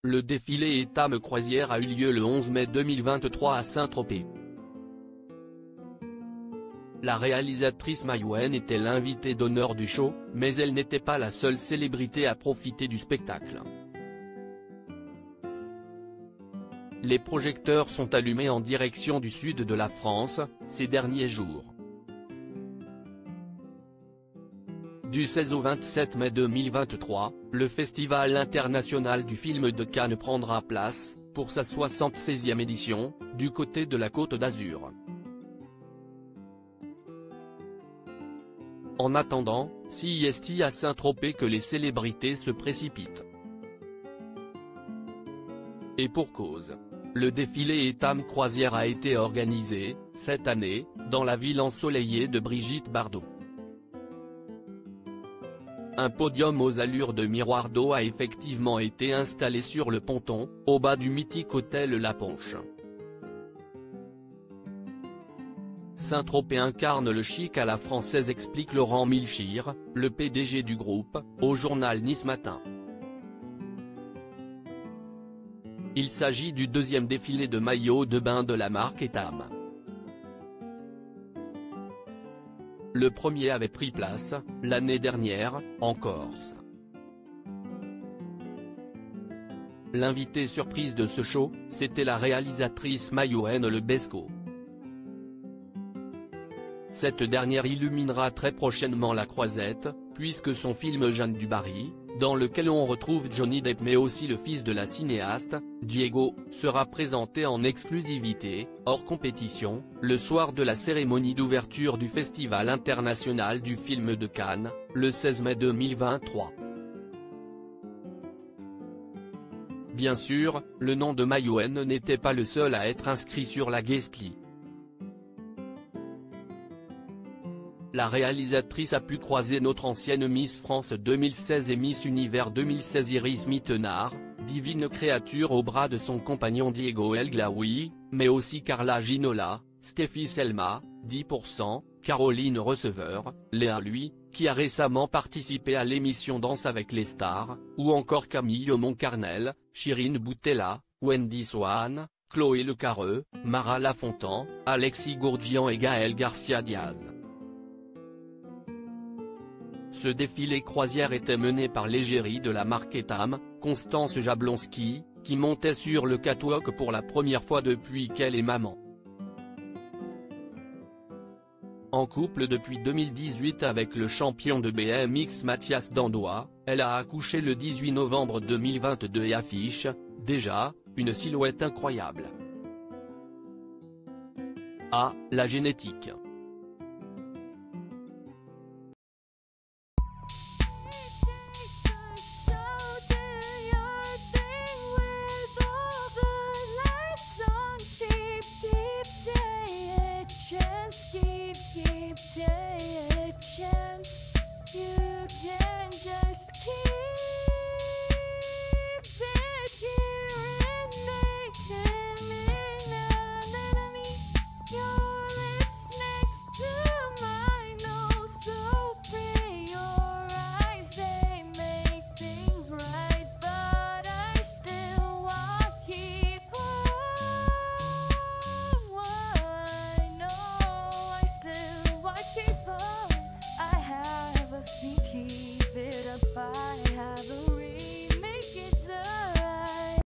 le défilé Etam Croisière a eu lieu le 11 mai 2023 à Saint-Tropez. La réalisatrice Maïwenn était l'invitée d'honneur du show, mais elle n'était pas la seule célébrité à profiter du spectacle. Les projecteurs sont allumés en direction du sud de la France, ces derniers jours. Du 16 au 27 mai 2023, le Festival international du film de Cannes prendra place, pour sa 76e édition, du côté de la Côte d'Azur. En attendant, c'est à Saint-Tropez que les célébrités se précipitent. Et pour cause. Le défilé Etam Croisière a été organisé, cette année, dans la ville ensoleillée de Brigitte Bardot. Un podium aux allures de miroir d'eau a effectivement été installé sur le ponton, au bas du mythique hôtel La Ponche. Saint-Tropez incarne le chic à la française, explique Laurent Milchir, le PDG du groupe, au journal Nice Matin. Il s'agit du deuxième défilé de maillots de bain de la marque Etam. Le premier avait pris place, l'année dernière, en Corse. L'invitée surprise de ce show, c'était la réalisatrice Maïwenn Lebesco. Cette dernière illuminera très prochainement la Croisette, puisque son film Jeanne du Barry, dans lequel on retrouve Johnny Depp mais aussi le fils de la cinéaste, Diego, sera présenté en exclusivité, hors compétition, le soir de la cérémonie d'ouverture du Festival international du film de Cannes, le 16 mai 2023. Bien sûr, le nom de Maïwenn n'était pas le seul à être inscrit sur la guest list. La réalisatrice a pu croiser notre ancienne Miss France 2016 et Miss Univers 2016 Iris Mittenard, divine créature au bras de son compagnon Diego El Glaoui, mais aussi Carla Ginola, Stéphie Selma, 10%, Caroline Receveur, Léa Lui, qui a récemment participé à l'émission Danse avec les stars, ou encore Camille Moncarnel, Chirine Boutella, Wendy Swan, Chloé Lecarreux, Mara Lafontan, Alexis Gourdjian et Gaël Garcia Diaz. Ce défilé croisière était mené par l'égérie de la marque Etam, Constance Jablonski, qui montait sur le catwalk pour la première fois depuis qu'elle est maman. En couple depuis 2018 avec le champion de BMX Mathias Dandois, elle a accouché le 18 novembre 2022 et affiche, déjà, une silhouette incroyable. Ah, la génétique. Keep it up, I have a